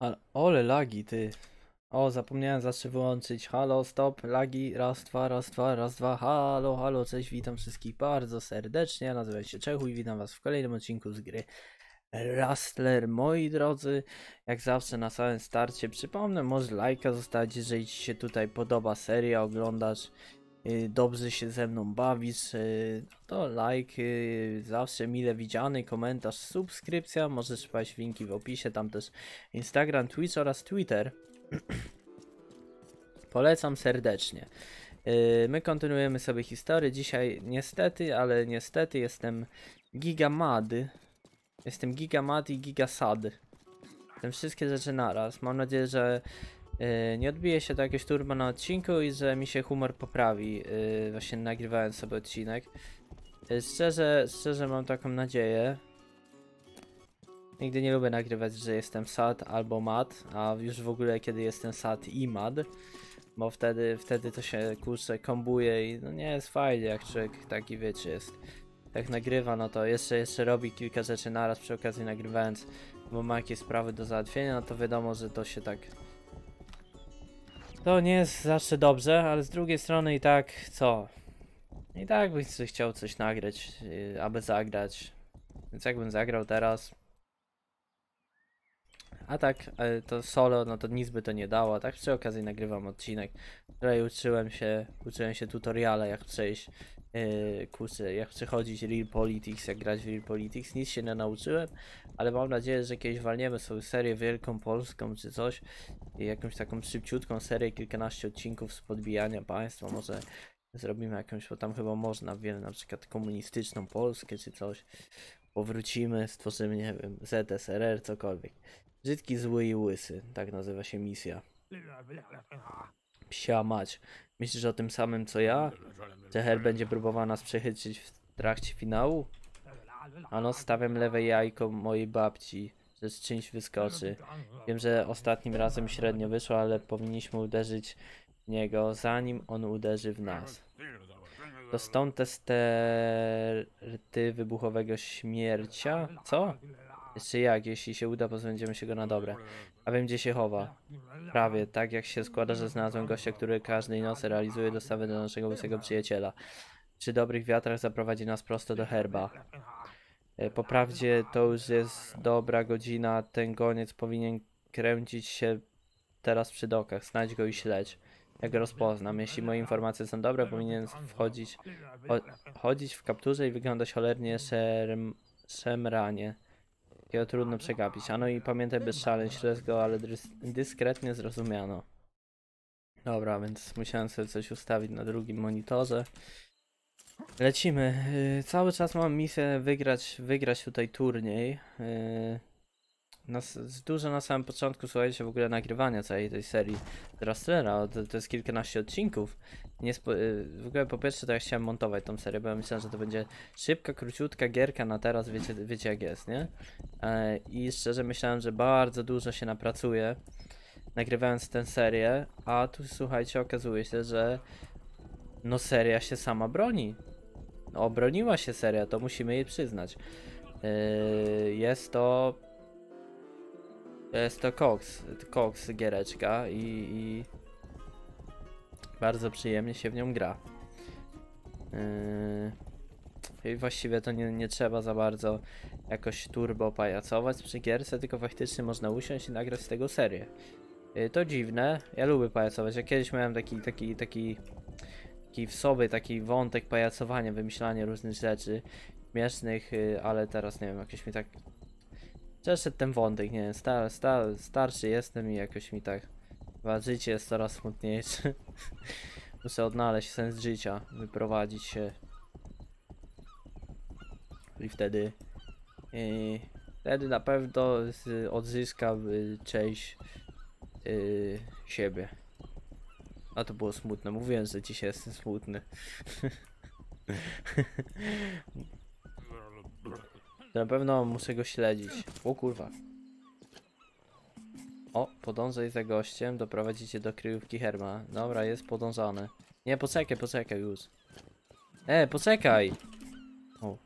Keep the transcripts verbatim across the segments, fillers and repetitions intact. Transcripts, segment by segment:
Ale, ole lagi ty. O, zapomniałem zawsze wyłączyć. Halo, stop, lagi, raz, dwa, raz, dwa, raz, dwa. Halo, halo, cześć, witam wszystkich bardzo serdecznie. Nazywam się Czechu i witam was w kolejnym odcinku z gry Rustler. Moi drodzy, jak zawsze na samym starcie przypomnę, może lajka zostawić, jeżeli ci się tutaj podoba seria, oglądasz, yy, dobrze się ze mną bawisz, yy, to like, yy, zawsze mile widziany, komentarz, subskrypcja, możesz wpaść w linki w opisie, tam też Instagram, Twitch oraz Twitter. Polecam serdecznie. Yy, my kontynuujemy sobie historię. Dzisiaj niestety, ale niestety jestem gigamad. Jestem gigamad i gigasad. Jestem wszystkie rzeczy naraz. Mam nadzieję, że yy, nie odbije się to jakieś turbo na odcinku i że mi się humor poprawi. Yy, właśnie nagrywając sobie odcinek. Yy, szczerze, szczerze mam taką nadzieję. Nigdy nie lubię nagrywać, że jestem sad albo mad, a już w ogóle kiedy jestem sad i mad. Bo wtedy, wtedy to się kurczę kombuje i no nie jest fajnie, jak człowiek taki, wiecie, jest. Jak nagrywa, no to jeszcze, jeszcze robi kilka rzeczy naraz przy okazji nagrywając, bo ma jakieś sprawy do załatwienia, no to wiadomo, że to się tak... To nie jest zawsze dobrze, ale z drugiej strony i tak, co? I tak bym chciał coś nagrać, yy, aby zagrać. Więc jakbym zagrał teraz... A tak, e, to solo, no to nic by to nie dało. Tak przy okazji nagrywam odcinek, w której uczyłem się, uczyłem się tutoriala, jak przejść, yy, kurczę, jak przechodzić Real Politics, jak grać w Real Politics. Nic się nie nauczyłem, ale mam nadzieję, że kiedyś walniemy sobie serię wielką polską czy coś. I jakąś taką szybciutką serię, kilkanaście odcinków z podbijania państwa. Może zrobimy jakąś, bo tam chyba można wiele, na przykład komunistyczną Polskę czy coś. Powrócimy, stworzymy, nie wiem, Z S R R, cokolwiek. Brzydki, zły i łysy. Tak nazywa się misja. Psia mać. Myślisz o tym samym co ja? Że Her będzie próbowała nas przechytrzyć w trakcie finału? Ano, stawiam lewe jajko mojej babci, że z czymś wyskoczy. Wiem, że ostatnim razem średnio wyszło, ale powinniśmy uderzyć w niego, zanim on uderzy w nas. To stąd te sterty wybuchowego śmiercia? Co? Jeszcze jak, jeśli się uda, pozbędziemy się go na dobre. A wiem, gdzie się chowa. Prawie, tak jak się składa, że znalazłem gościa, który każdej nocy realizuje dostawy do naszego łysego przyjaciela. Przy dobrych wiatrach zaprowadzi nas prosto do Herba. E, Po prawdzie to już jest dobra godzina, ten goniec powinien kręcić się teraz przy dokach. Znajdź go i śledź. Ja go rozpoznam. Jeśli moje informacje są dobre, powinien wchodzić, cho chodzić w kapturze i wyglądać cholernie szerm szemranie. Takiego trudno przegapić. A no i pamiętaj bez szaleń, śledź go, ale dyskretnie zrozumiano. Dobra, więc musiałem sobie coś ustawić na drugim monitorze. Lecimy. Yy, cały czas mam misję wygrać, wygrać tutaj turniej. Yy, nas, dużo na samym początku, słuchajcie, w ogóle nagrywania całej tej serii Rustlera. To, to jest kilkanaście odcinków. Nie spo, yy, w ogóle po pierwsze to ja chciałem montować tą serię, bo ja myślałem, że to będzie szybka, króciutka gierka na teraz, wiecie, wiecie jak jest, nie? Yy, I szczerze myślałem, że bardzo dużo się napracuje nagrywając tę serię, a tu słuchajcie, okazuje się, że no seria się sama broni. No, obroniła się seria, to musimy jej przyznać. Yy, jest to... Jest to Cox, Cox giereczka i, i... bardzo przyjemnie się w nią gra. Yy, I właściwie to nie, nie trzeba za bardzo jakoś turbo pajacować przy gierce, tylko faktycznie można usiąść i nagrać z tego serię. Yy, to dziwne, ja lubię pajacować. Ja kiedyś miałem taki, taki, taki... taki w sobie taki wątek pajacowania, wymyślania różnych rzeczy śmiesznych, yy, ale teraz nie wiem, jakoś mi tak przeszedł ten wątek, nie wiem, star, star, starszy jestem i jakoś mi tak chyba życie jest coraz smutniejsze. Muszę odnaleźć sens życia, wyprowadzić się i wtedy yy, wtedy na pewno z, odzyskam yy, część yy, siebie. A to było smutne. Mówiłem, że dzisiaj jestem smutny. Na pewno muszę go śledzić. O kurwa. O, podążaj za gościem, doprowadzicie do kryjówki Herma. Dobra, jest podążane. Nie, poczekaj, poczekaj już. E, poczekaj! O.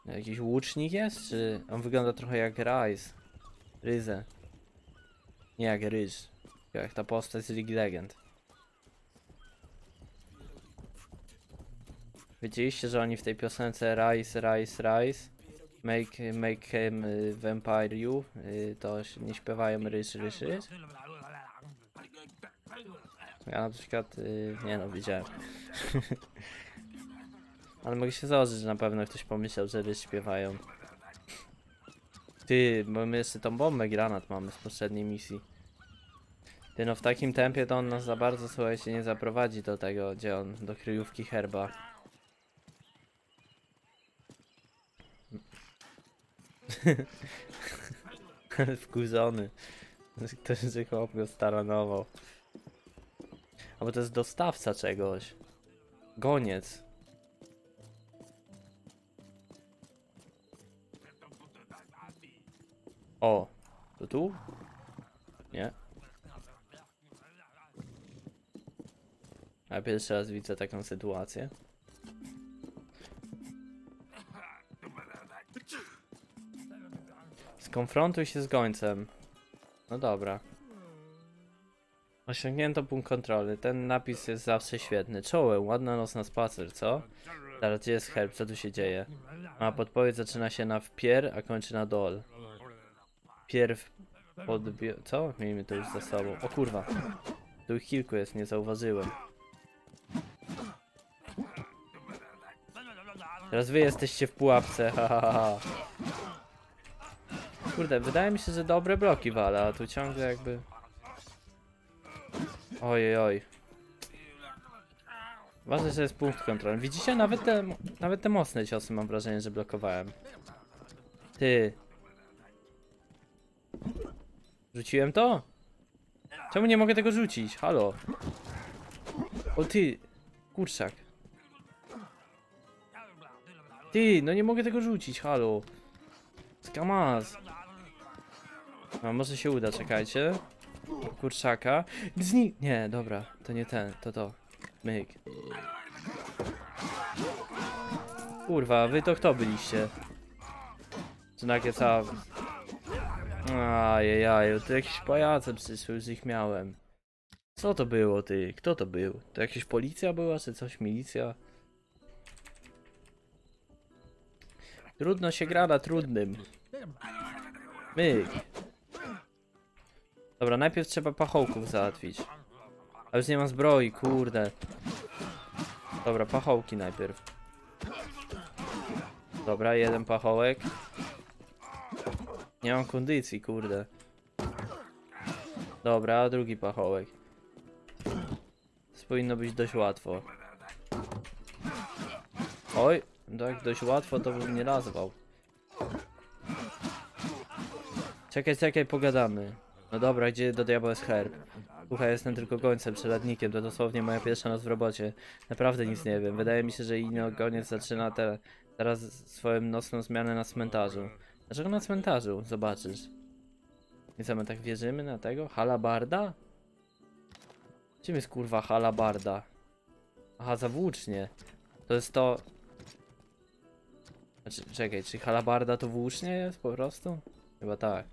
Jakiś łucznik jest, czy on wygląda trochę jak Ryze? Ryze. Nie jak Ryż. Jak ta postać z League Legend. Wiedzieliście, że oni w tej piosence Rise, Rise, Rise Make, make him y, vampire you y, to nie śpiewają Ryż, Ryż, Ryż? Ja na przykład, y, nie no, widziałem. Ale mogę się założyć, że na pewno ktoś pomyślał, że Ryż śpiewają. Ty, bo my jeszcze tą bombę granat mamy z poprzedniej misji. Ty, no w takim tempie to on nas za bardzo, słuchajcie, nie zaprowadzi do tego, gdzie on, do kryjówki herba. Wkurzony. Ktoś, że chłop go staranował. Albo to jest dostawca czegoś. Goniec. O, to tu? Nie. Ja pierwszy raz widzę taką sytuację. Skonfrontuj się z gońcem. No dobra. Osiągnięto punkt kontroli. Ten napis jest zawsze świetny. Czołem, ładna noc na spacer, co? Teraz gdzie jest herb? Co tu się dzieje? A podpowiedź zaczyna się na wpier, a kończy na dol. Pierw podbie... Co? Miejmy to już za sobą. O kurwa. Tu ich kilku jest, nie zauważyłem. Teraz wy jesteście w pułapce, ha, ha, ha. Kurde, wydaje mi się, że dobre bloki wala, a tu ciągle jakby... Ojej, oj. Ważne, że jest punkt kontrolny. Widzicie? Nawet te, nawet te mocne ciosy mam wrażenie, że blokowałem. Ty. Rzuciłem to? Czemu nie mogę tego rzucić? Halo. O ty. Kurczak. Ty, no nie mogę tego rzucić, halo. Skamaz. A może się uda, czekajcie. Kurczaka. Zni... Nie, dobra, to nie ten, to to. Myk. Kurwa, wy to kto byliście? Czy nagle cała... Ajajaj, to jakieś pajace przyszły, już ich miałem. Co to było, ty? Kto to był? To jakaś policja była, czy coś? Milicja? Trudno się gra na trudnym. Myk. Dobra, najpierw trzeba pachołków załatwić. A już nie ma zbroi, kurde. Dobra, pachołki najpierw. Dobra, jeden pachołek. Nie mam kondycji, kurde. Dobra, drugi pachołek. To powinno być dość łatwo. Oj, tak dość łatwo to bym nie nazwał. Czekaj, czekaj, pogadamy. No dobra, gdzie do diabła jest herb? Słuchaj, jestem tylko gońcem, przeladnikiem, to dosłownie moja pierwsza noc w robocie. Naprawdę nic nie wiem. Wydaje mi się, że inny goniec zaczyna te, teraz swoją nocną zmianę na cmentarzu. Dlaczego na cmentarzu? Zobaczysz. I co, my tak wierzymy na tego? Halabarda? Czym jest kurwa halabarda? Aha, za włócznie. To jest to... Znaczy, czekaj, czy halabarda to włócznie jest po prostu? Chyba tak.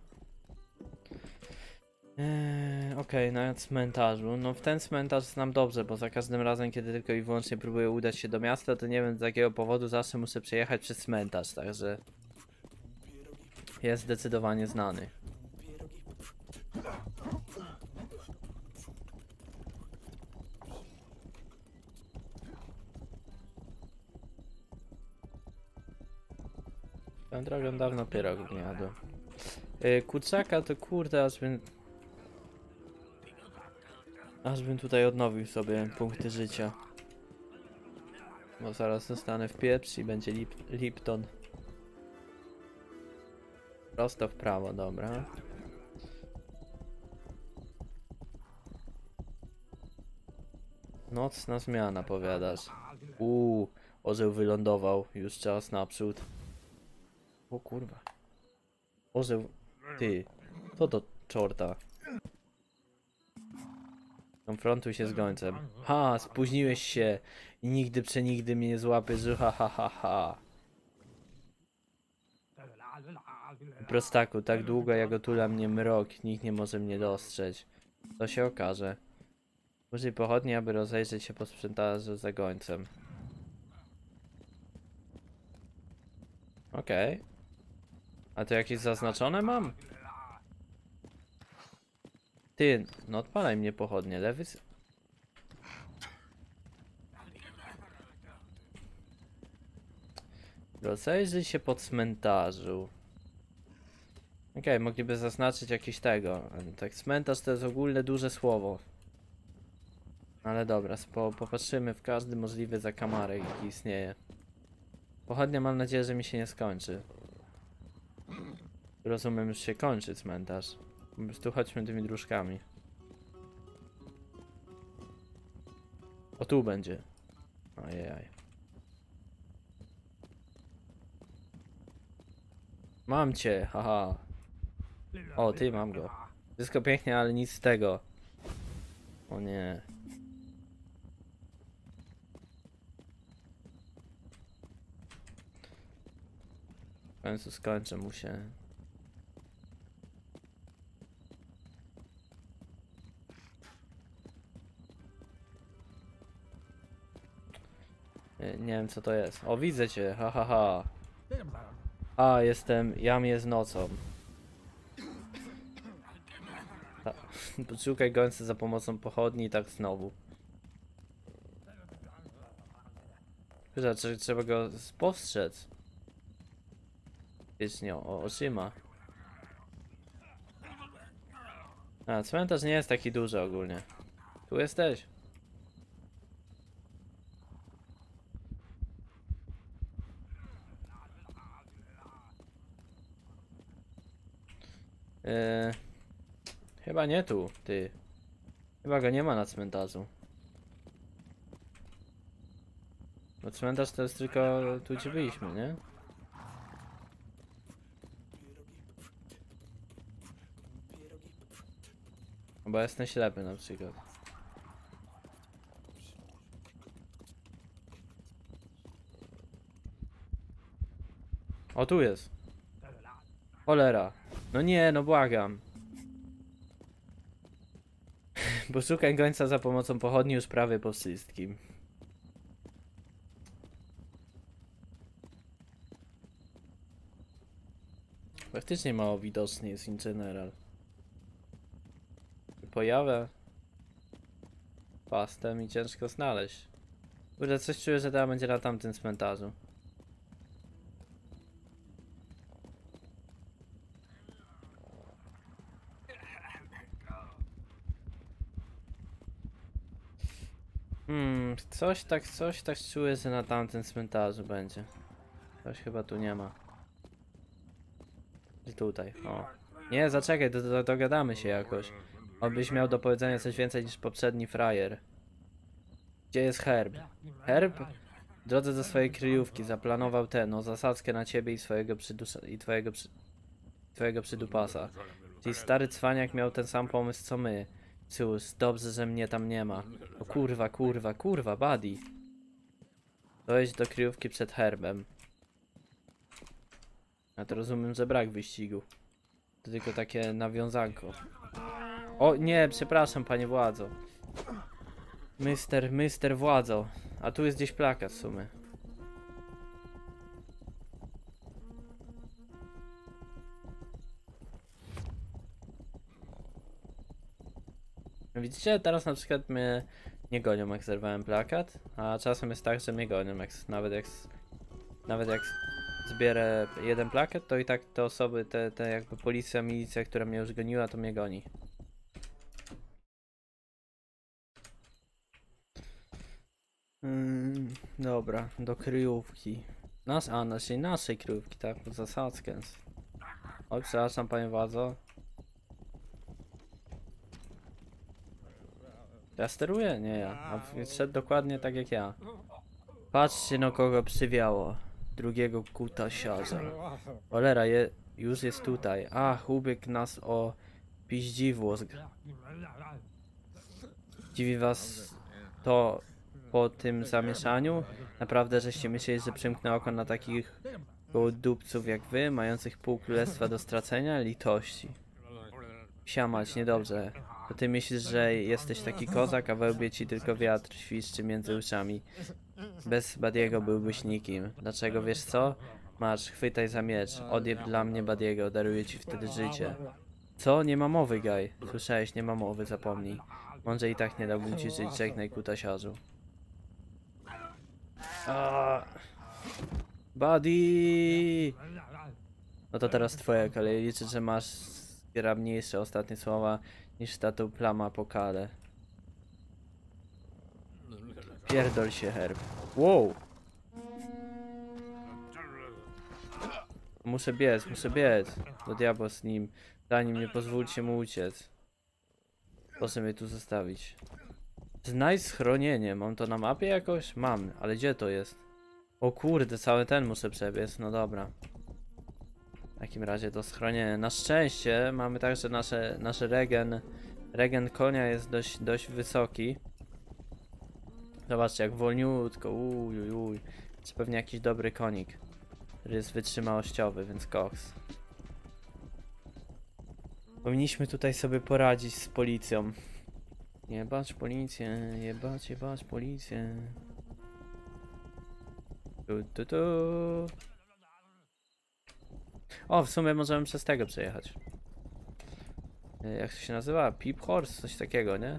Eee, Okej, okay, na cmentarzu. No w ten cmentarz znam dobrze, bo za każdym razem, kiedy tylko i wyłącznie próbuję udać się do miasta, to nie wiem z jakiego powodu zawsze muszę przejechać przez cmentarz, także... Jest zdecydowanie znany. Tą drogą dawno pierogów nie jadłem. Yy, kurczaka to kurde, aż bym... Aż bym tutaj odnowił sobie punkty życia. Bo zaraz zostanę w pieprz i będzie lip Lipton. Prosto w prawo, dobra. Nocna zmiana, powiadasz. Uuu, orzeł wylądował. Już czas naprzód. O kurwa. Orzeł... Ty. Co to czorta? Konfrontuj się z gońcem. Ha, spóźniłeś się. I nigdy przenigdy mnie nie złapiesz. Ha ha ha ha. Prostaku, tak długo jak otula mnie mrok, nikt nie może mnie dostrzec. To się okaże. Użyj pochodni, aby rozejrzeć się po sprzątarzu za gońcem. Okej. Okay. A to jakieś zaznaczone mam? Ty, no odpalaj mnie pochodnie, lewy... Rozejrzyj się po cmentarzu. Okej, okay, mogliby zaznaczyć jakieś tego. Tak, cmentarz to jest ogólne duże słowo. Ale dobra, po, popatrzymy w każdy możliwy zakamarek, jaki istnieje. Pochodnia, mam nadzieję, że mi się nie skończy. Rozumiem, już się kończy cmentarz. Po prostu chodźmy tymi dróżkami. O, tu będzie. Ajajaj. Mam cię, haha. O, ty, mam go. Wszystko pięknie, ale nic z tego. O nie. W końcu skończę mu się. Nie, nie wiem co to jest. O, widzę cię, ha ha ha. A, jestem, jam jest nocą. Poszukaj gońca za pomocą pochodni i tak znowu. Kurczę, czy trzeba go spostrzec? Wiecznie, o, oczyma. A, cmentarz nie jest taki duży ogólnie. Tu jesteś? Yy, chyba nie tu, ty. Chyba go nie ma na cmentarzu. Bo cmentarz to jest tylko tu, gdzie byliśmy, nie? Bo jestem ślepy na przykład. O, tu jest. Cholera. No nie, no błagam. Bo szukaj gońca za pomocą pochodni już prawie po wszystkim. Faktycznie mało widoczny jest in general. Pojawia pastem i ciężko znaleźć. Kurde, coś czuję, że teraz będzie na tamtym cmentarzu. Hmm, coś tak, coś tak czuję, że na tamtym cmentarzu będzie. Coś chyba tu nie ma. I tutaj, o. Nie, zaczekaj, do, do, dogadamy się jakoś. Obyś miał do powiedzenia coś więcej niż poprzedni frajer. Gdzie jest Herb? Herb? W drodze do swojej kryjówki zaplanował ten, no zasadzkę na ciebie i swojego przydusza, i twojego przy, twojego przydupasa. Czyli stary cwaniak miał ten sam pomysł co my. Cóż, dobrze, że mnie tam nie ma. O kurwa, kurwa, kurwa, buddy. Dojdź do kryjówki przed Herbem. A to rozumiem, że brak wyścigu. To tylko takie nawiązanko. O nie, przepraszam panie władzo. Mister, mister władzo. A tu jest gdzieś plakat w sumie. Widzicie, teraz na przykład mnie nie gonią jak zerwałem plakat, a czasem jest tak, że mnie gonią jak, nawet jak nawet jak zbierę jeden plakat, to i tak te osoby, te, te jakby policja, milicja, która mnie już goniła, to mnie goni. Mm, dobra, do kryjówki. Nas, a, naszej, naszej kryjówki, tak, pod zasadzkę. Oj, przepraszam panie władzo. Ja steruję? Nie ja. A szedł dokładnie tak jak ja. Patrzcie no kogo przywiało. Drugiego kutasiarza. Cholera, je, już jest tutaj. Ach, ubiegł nas o piździwło. Dziwi was to po tym zamieszaniu? Naprawdę żeście myśleli, że przymknę oko na takich gołodupców jak wy, mających pół królestwa do stracenia, litości. Siamać, niedobrze. To ty myślisz, że jesteś taki kozak, a we łbie ci tylko wiatr świszczy między uszami. Bez Badiego byłbyś nikim. Dlaczego, wiesz co? Masz, chwytaj za miecz. Odjeb dla mnie Badiego, daruję ci wtedy życie. Co? Nie ma mowy, Gaj. Słyszałeś, nie ma mowy, zapomnij. Mądrze i tak nie dałbym ci żyć, żegnaj kutasiarzu. Aaaa. Buddy! No to teraz twoja kolej. Liczę, że masz zgrabniejsze ostatnie słowa niż tatą plama po kale. Pierdol się, Herb. Wow! Muszę biec, muszę biec. Do diabła z nim. Zanim nie pozwólcie mu uciec. Proszę mnie tu zostawić. Znajdź schronienie. Mam to na mapie jakoś? Mam, ale gdzie to jest? O kurde, cały ten muszę przebiec. No dobra. W takim razie to schronienie. Na szczęście mamy także nasze, nasze regen. Regen konia jest dość, dość wysoki. Zobaczcie, jak wolniutko. Uj, uj, uj. Czy pewnie jakiś dobry konik, który jest wytrzymałościowy, więc koks. Powinniśmy tutaj sobie poradzić z policją. Jebać policję, jebać, jebać policję. Tu, tu, tu. O, w sumie możemy przez tego przejechać. Jak to się nazywa? Peep Horse? Coś takiego, nie?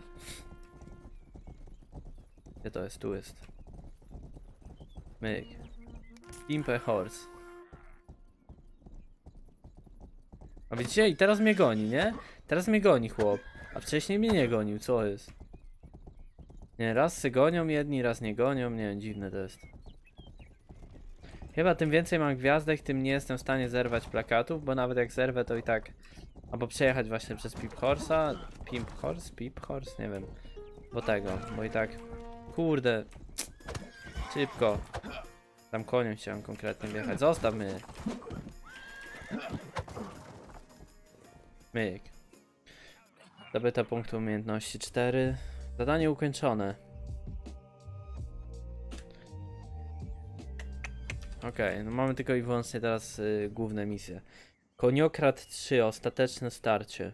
Gdzie to jest? Tu jest. Myk. Pimpe Horse. A widzicie? I teraz mnie goni, nie? Teraz mnie goni chłop. A wcześniej mnie nie gonił, co jest? Nie, raz se gonią jedni, raz nie gonią. Nie wiem, dziwne to jest. Chyba tym więcej mam gwiazdek, tym nie jestem w stanie zerwać plakatów, bo nawet jak zerwę, to i tak... Albo przejechać właśnie przez Peep Horse'a. Pimp Horse? Peep Horse? Nie wiem. Bo tego, bo i tak... Kurde. Szybko. Tam koniem chciałem konkretnie wjechać. Zostaw mnie. Myk. Zdobyte punktu umiejętności cztery. Zadanie ukończone. Okej, okay, no mamy tylko i wyłącznie teraz y, główne misje. Koniokrat trzy, ostateczne starcie.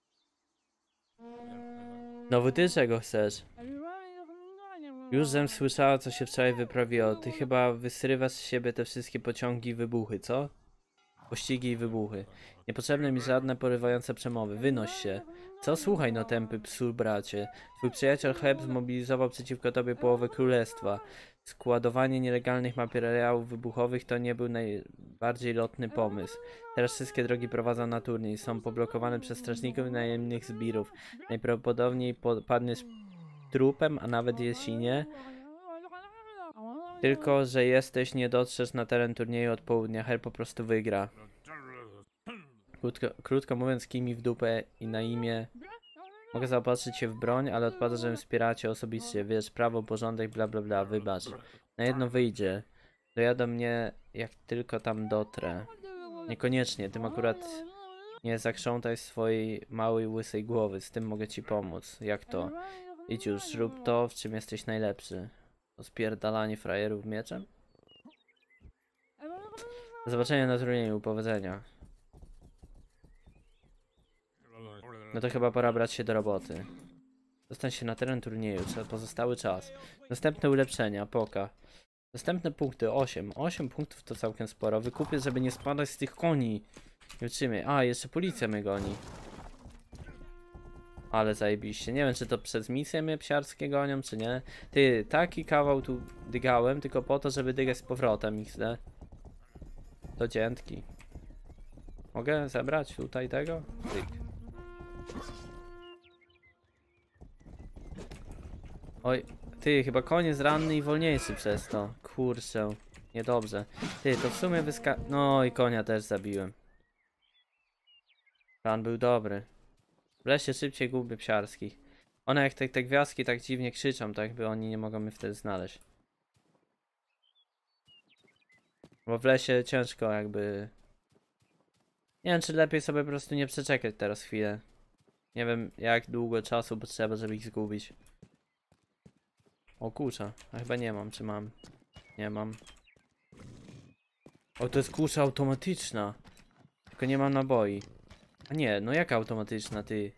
No ty czego chcesz? Już żem słyszała, co się wczoraj wyprawiło. Ty chyba wysrywasz z siebie te wszystkie pociągi i wybuchy, co? Pościgi i wybuchy. Niepotrzebne mi żadne porywające przemowy. Wynoś się. Co? Słuchaj, no tępy psu, bracie. Twój przyjaciel Heb zmobilizował przeciwko tobie połowę królestwa. Składowanie nielegalnych materiałów wybuchowych to nie był najbardziej lotny pomysł. Teraz wszystkie drogi prowadzą na turniej. Są poblokowane przez strażników i najemnych zbirów. Najprawdopodobniej padniesz trupem, a nawet jeśli nie, tylko że jesteś, nie dotrzesz na teren turnieju od południa. Her po prostu wygra. Krótko, krótko mówiąc, kij mi w dupę i na imię. Mogę zaopatrzyć się w broń, ale odpada, że wspieracie osobiście. Wiesz, prawo, porządek, bla bla bla, wybacz. Na jedno wyjdzie. Dojadą mnie, jak tylko tam dotrę. Niekoniecznie, tym akurat nie zakrzątaj swojej małej, łysej głowy. Z tym mogę ci pomóc. Jak to? Idź już, rób to, w czym jesteś najlepszy. To spierdalanie frajerów mieczem? Do zobaczenia na turnieju, powodzenia. No to chyba pora brać się do roboty. Dostań się na teren turnieju, trzeba pozostały czas. Następne ulepszenia, poka. Następne punkty, osiem. osiem punktów to całkiem sporo. Wykupię, żeby nie spadać z tych koni. Nie wytrzymaj. A, jeszcze policja mnie goni. Ale zajebiście. Nie wiem, czy to przez misję mnie psiarskie gonią, czy nie. Ty, taki kawał tu dygałem, tylko po to, żeby dygać z powrotem ich, ne? Do dziętki. Mogę zebrać tutaj tego? Tyk. Oj, ty, chyba koniec ranny i wolniejszy przez to. Kurczę, niedobrze. Ty, to w sumie wyska... No i konia też zabiłem. Plan był dobry. W lesie szybciej gubię psiarskich. One jak te, te gwiazdki tak dziwnie krzyczą, tak by oni nie mogą mnie wtedy znaleźć. Bo w lesie ciężko jakby... Nie wiem, czy lepiej sobie po prostu nie przeczekać teraz chwilę. Nie wiem, jak długo czasu potrzeba, żeby ich zgubić. O kurczę, a chyba nie mam, czy mam? Nie mam. O, to jest kusza automatyczna. Tylko nie mam naboi. A nie, no jaka automatyczna, ty?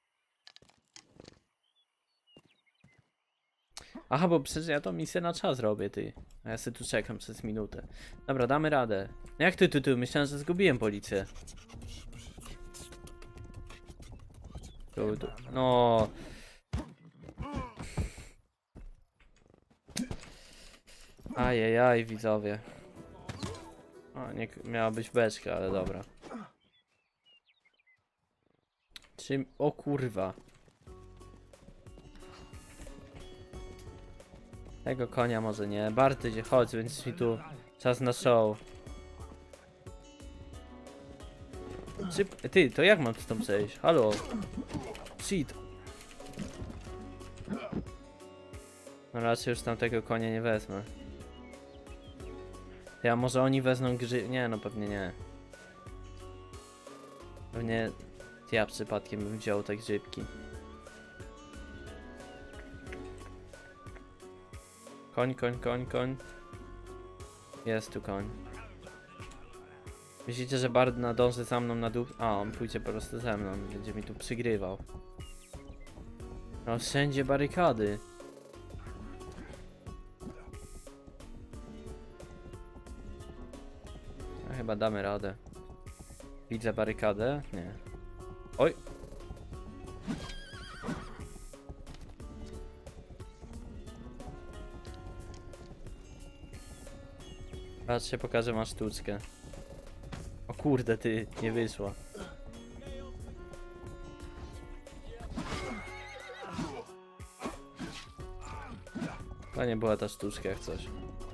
Aha, bo przecież ja tą misję na czas robię, ty. A ja sobie tu czekam przez minutę. Dobra, damy radę. No jak ty, ty, ty? Myślałem, że zgubiłem policję. Tu, tu. No. Ajajaj, widzowie. O, nie miała być beczka, ale dobra. Czym? O kurwa. Tego konia może nie. Barty, gdzie chodź, więc mi tu czas na show. Szybko. Ty, to jak mam stąd przejść? Halo? Shit. No raczej już tamtego konia nie wezmę. Ja może oni wezmą grzy... Nie, no pewnie nie. Pewnie ja przypadkiem bym wziął te grzybki. Koń, koń, koń, koń. Jest tu koń. Myślicie, że Bard nadąży za mną na dół? A, on pójdzie po prostu ze mną. Będzie mi tu przygrywał. No wszędzie barykady. A chyba damy radę. Widzę barykadę? Nie. Oj! Patrzcie, pokażę wam sztuczkę. O kurde, ty, nie wyszło. To nie była ta sztuczka jak coś.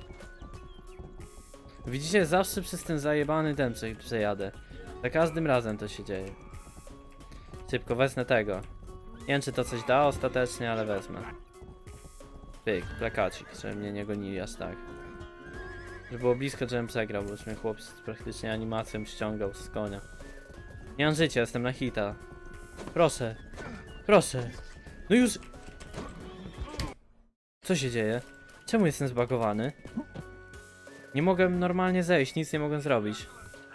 Widzicie, zawsze przez ten zajebany ten prze przejadę. Za każdym razem to się dzieje. Szybko wezmę tego. Nie wiem, czy to coś da ostatecznie, ale wezmę. Pyk, plakacik, żeby mnie nie gonili aż tak. Żeby było blisko, żebym przegrał, bo już mnie chłopiec praktycznie animacją ściągał z konia. Nie mam życia, jestem na hita. Proszę. Proszę. No już... Co się dzieje? Czemu jestem zbagowany? Nie mogę normalnie zejść, nic nie mogę zrobić.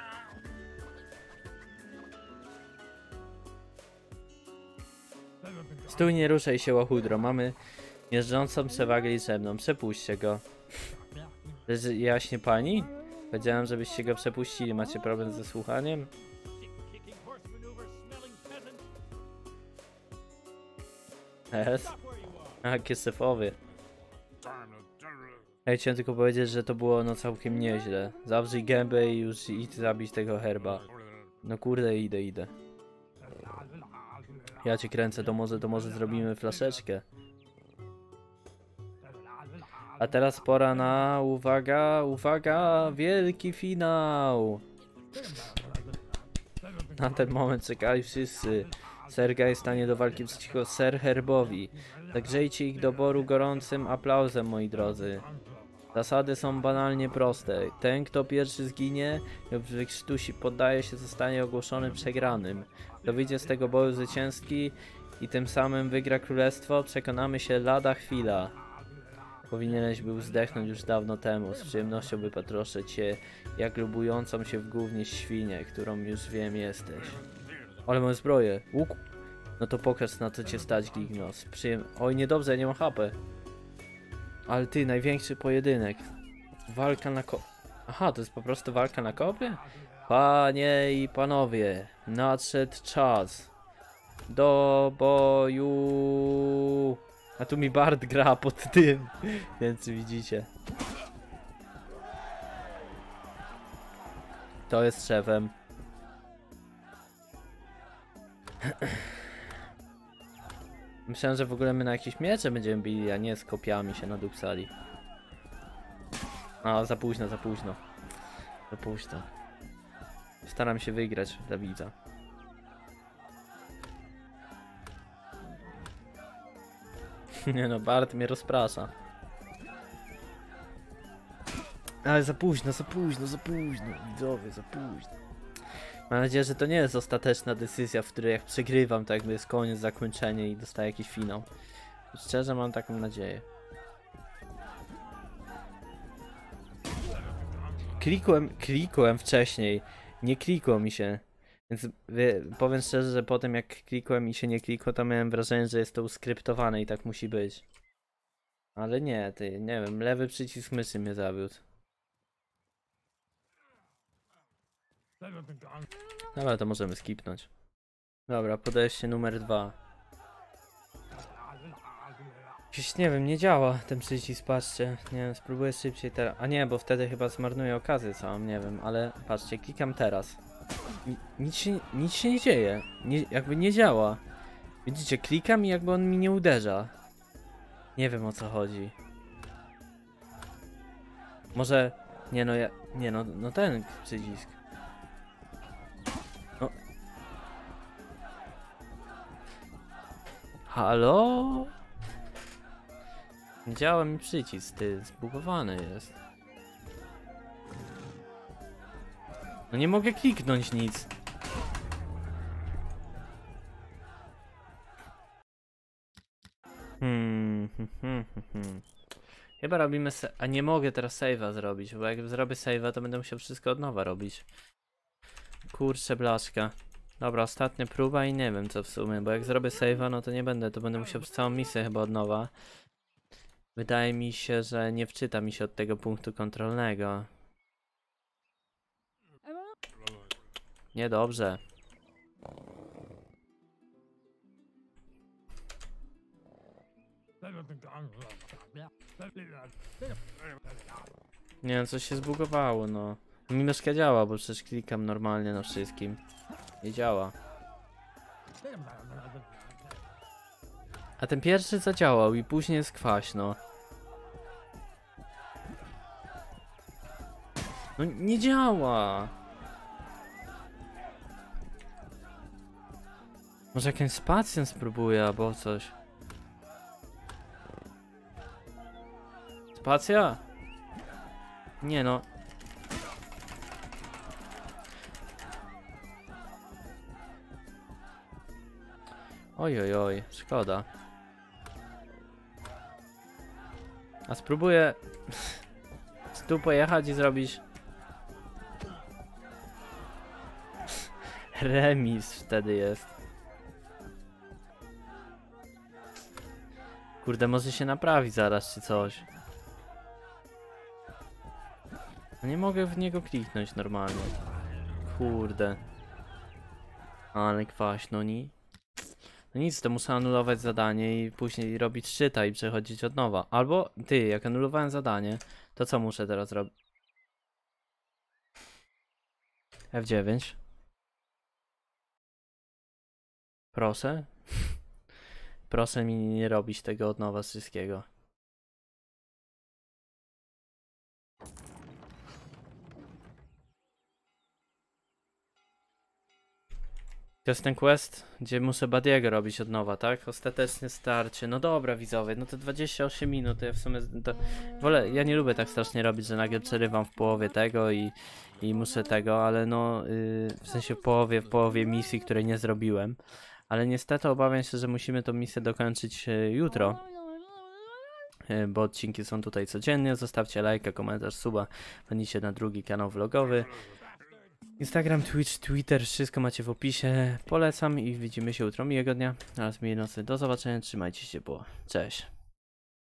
Stój, nie ruszaj się, łachudro. Mamy jeżdżącą przewagę liczebną. Przepuśćcie go. Jaśnie pani? Powiedziałem, żebyście go przepuścili. Macie problem ze słuchaniem? Es? Jakie syfowie. Ja chciałem tylko powiedzieć, że to było no całkiem nieźle. Zawrzyj gębę i już idź zabić tego herba. No kurde, idę, idę. Ja cię kręcę, to może, to może zrobimy flaszeczkę. A teraz pora na, uwaga, uwaga, wielki finał. Na ten moment czekali wszyscy. Sergej stanie do walki przeciwko Ser Herbowi. Zagrzejcie ich do boru gorącym aplauzem, moi drodzy. Zasady są banalnie proste. Ten, kto pierwszy zginie lub wykrztusi poddaje się, zostanie ogłoszony przegranym. Kto wyjdzie z tego boju zwycięski i tym samym wygra królestwo, przekonamy się lada chwila. Powinieneś był zdechnąć już dawno temu. Z przyjemnością wypatroszę cię, jak lubującą się w gównie świnię, którą już wiem jesteś. Ale mam zbroję. Łuk? No to pokaż, na co cię stać, Gignos. Przyjem... Oj, niedobrze, ja nie mam H P. Ale ty, największy pojedynek. Walka na ko... Aha, to jest po prostu walka na kopie? Panie i panowie, nadszedł czas do boju. A tu mi Bard gra pod tym, więc widzicie. To jest szefem. Myślałem, że w ogóle my na jakieś miecze będziemy bili, a nie z kopiami się nadupsali. A, za późno, za późno. Za późno. Staram się wygrać dla widza. Nie no, Bart mnie rozprasza. Ale za późno, za późno, za późno, widzowie, za późno. Mam nadzieję, że to nie jest ostateczna decyzja, w której jak przegrywam, to jakby jest koniec, zakończenie i dostaję jakiś finał. Szczerze mam taką nadzieję. klikłem, klikłem wcześniej. Nie klikło mi się. Więc wie, powiem szczerze, że potem jak klikłem i się nie klikło, to miałem wrażenie, że jest to uskryptowane i tak musi być. Ale nie, ty, nie wiem, lewy przycisk myszy mnie zawiódł. Dobra, to możemy skipnąć. Dobra, podejście numer dwa. Jakiś, nie wiem, nie działa ten przycisk, patrzcie. Nie wiem, spróbuję szybciej teraz. A nie, bo wtedy chyba zmarnuję okazję całą, nie wiem, ale patrzcie, klikam teraz. I nic się, nic się nie dzieje. Nie, jakby nie działa. Widzicie, klikam i jakby on mi nie uderza. Nie wiem, o co chodzi. Może... Nie no, ja... Nie no, no ten przycisk. No. Halo? Nie działa mi przycisk, ty, zbugowany jest. No nie mogę kliknąć nic. Hmm, hmm, hmm, hmm. Chyba robimy se... A nie mogę teraz save'a zrobić, bo jak zrobię save'a, to będę musiał wszystko od nowa robić. Kurczę blaszka. Dobra, ostatnia próba i nie wiem co w sumie, bo jak zrobię save'a, no to nie będę, to będę musiał całą misję chyba od nowa. Wydaje mi się, że nie wczyta mi się od tego punktu kontrolnego. Niedobrze. Nie wiem, coś się zbugowało, no. Mi myszka działa, bo przecież klikam normalnie na wszystkim. Nie działa. A ten pierwszy zadziałał i później jest kwaśno. No nie działa. Może jakimś spacją spróbuję albo coś. Spacja? Nie no. Oj, oj, oj, szkoda. A spróbuję tu pojechać i zrobić remis wtedy jest. Kurde, może się naprawi zaraz czy coś. No nie mogę w niego kliknąć normalnie. Kurde. Ale kwaśno, ni. No nic, to muszę anulować zadanie i później robić szczyta i przechodzić od nowa. Albo, ty, jak anulowałem zadanie, to co muszę teraz robić? F dziewięć. Proszę? Proszę mi nie robić tego od nowa wszystkiego. To jest ten quest, gdzie muszę Badiego robić od nowa, tak? Ostateczne starcie. No dobra, widzowie, no to dwadzieścia osiem minut, to ja w sumie to wolę, ja nie lubię tak strasznie robić, że nagle przerywam w połowie tego i, i muszę tego, ale no yy, w sensie w połowie, w połowie misji, której nie zrobiłem. Ale niestety obawiam się, że musimy tą misję dokończyć yy, jutro. Yy, bo odcinki są tutaj codziennie. Zostawcie lajka, komentarz, suba. Wpadnijcie na drugi kanał vlogowy. Instagram, Twitch, Twitter, wszystko macie w opisie. Polecam i widzimy się jutro. Miłego dnia oraz miłej nocy. Do zobaczenia. Trzymajcie się ciepło. Cześć.